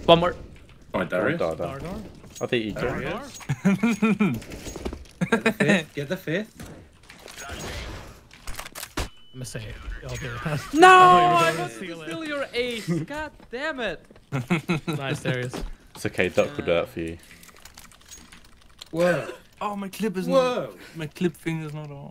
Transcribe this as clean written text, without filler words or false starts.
One more. Oh, Darius. I think he got it. Get the fifth. I'm gonna say it. I'll do it. No! I wanted to steal your ace. God damn it. Nice, Darius. It's okay, duck will do it for you. Whoa. Oh, my clip is Whoa. not. My clip thing is not on.